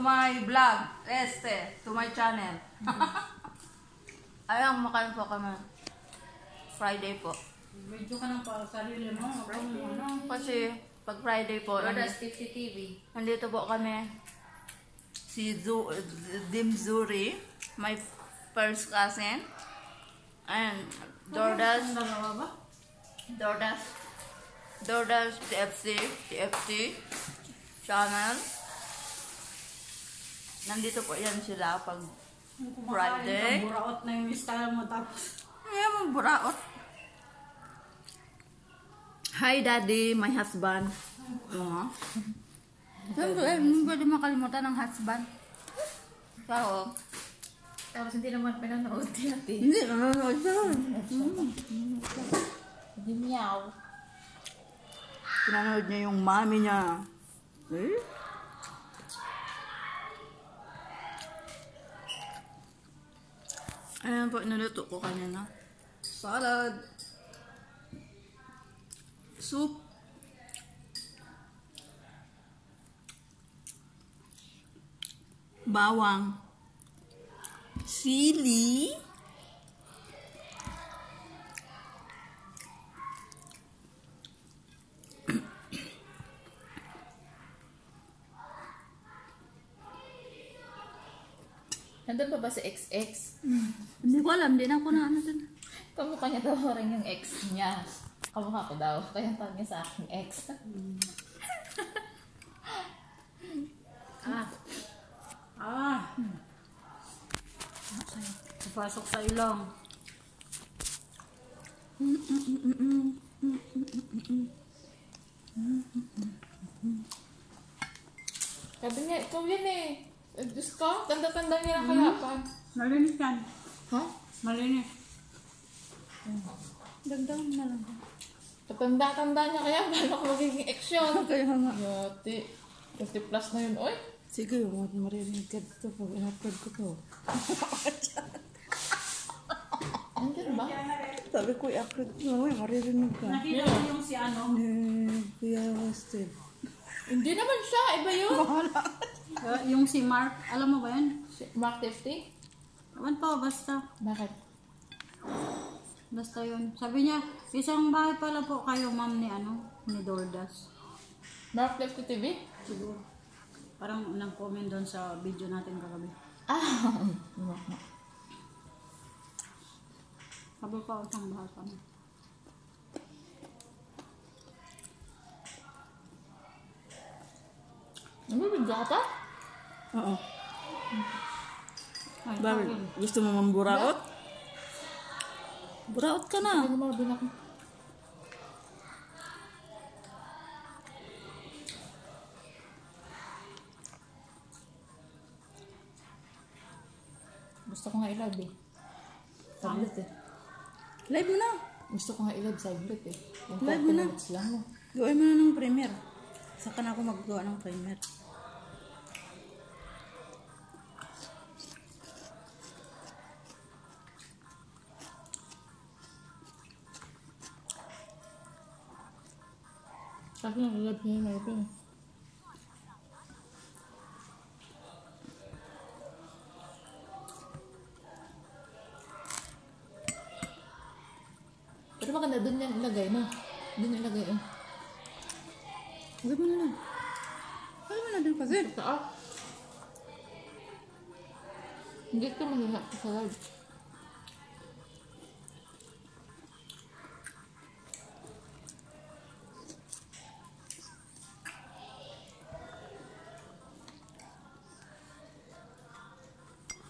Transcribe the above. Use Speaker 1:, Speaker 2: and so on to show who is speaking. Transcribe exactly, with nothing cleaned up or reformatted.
Speaker 1: my vlog. Este, to my channel. Ayun, makain po kami. Friday po.
Speaker 2: Medyo ka ng para sarili mo. Ano?
Speaker 1: Kasi pag Friday po,
Speaker 3: Rodas fifty T V.
Speaker 1: nandito po kami. Si Zu Dim Zuri, my first cousin. And Dordas.
Speaker 2: Ang dalawa ba?
Speaker 1: Dordas. Dordas T F C. T F C. Channel. Nandito po yan sila pag Friday.
Speaker 2: Buraot na yung style mo tapos.
Speaker 1: Ayan mo, buraot. Hi, Daddy, my husband. Oo. Siyempre, hindi pwede makalimutan ng husband. Sao?
Speaker 3: Tapos hindi naman pinanood natin.
Speaker 1: Hindi, nanonood siya.
Speaker 3: Hindi meow.
Speaker 1: Pinanood niya yung mami niya. Eh? Ayan po, niluto ko kanina. Salad. Soup. Bawang. Sili.
Speaker 3: Nandun pa ba si X X?
Speaker 1: Hindi ko alam, hindi na ako na ano dun.
Speaker 3: Kamukha niya daw rin yung ex niya. Kamukha ko daw. Kaya tawag niya sa akin ex.
Speaker 2: Ah. Ah. Papasok sa ilong.
Speaker 3: Sabi niya, ikaw yun eh. Eh, Diyos ko, tanda-tanda niya lang kaya pa.
Speaker 2: Malinis yan.
Speaker 3: Ha?
Speaker 2: Malinis.
Speaker 1: Dagdag na lang.
Speaker 3: Tatanda-tanda niya kaya, paano ko magiging ex yun?
Speaker 1: Kaya nga.
Speaker 3: Yati. fifty plus na yun, oy.
Speaker 1: Sige, huwag marinig ka dito pag in-upload ko to.
Speaker 3: Andyan ba?
Speaker 1: Sabi ko, i-upload ko. Huwag maririnig ka.
Speaker 2: Nakita mo yung si ano?
Speaker 1: Eh, Kuya Steve.
Speaker 3: Hindi naman siya, iba yun.
Speaker 2: Uh, yung si Mark. Alam mo ba yan?
Speaker 3: Si Mark fifty?
Speaker 2: Awan pa, basta.
Speaker 3: Bakit?
Speaker 2: Basta yun. Sabi niya, isang bahay pala po kayo, ma'am, ni ano? Ni Dordas.
Speaker 3: Mark fifty T V?
Speaker 2: Siguro. Parang unang comment doon sa video natin kagabi.
Speaker 3: Ah!
Speaker 2: Sabi pa, isang bahay pa na.
Speaker 3: Nabibigyan ka pa?
Speaker 1: Oo.
Speaker 2: Ay,
Speaker 1: Bakit?
Speaker 2: okay.
Speaker 1: Gusto mo mamburaot? Buraot ka na.
Speaker 3: Ano mga binak? Gusto ko nga i-live eh. Tablet eh.
Speaker 1: Live mo na.
Speaker 3: Gusto ko nga i-live sa tablet eh. Yung
Speaker 1: Live
Speaker 3: thirty
Speaker 1: mo na.
Speaker 3: minutes lang mo.
Speaker 1: Gawin mo na ng premiere. Saka na ako maggawa ng premiere.
Speaker 3: Sabi nga i-live niya yung live eh. Pero maganda dun yan ilagay mo. Dun ilagay eh.
Speaker 1: Gawin mo na lang. Gawin mo na din kasi.
Speaker 3: Saan? Hindi ka mahirap sa live.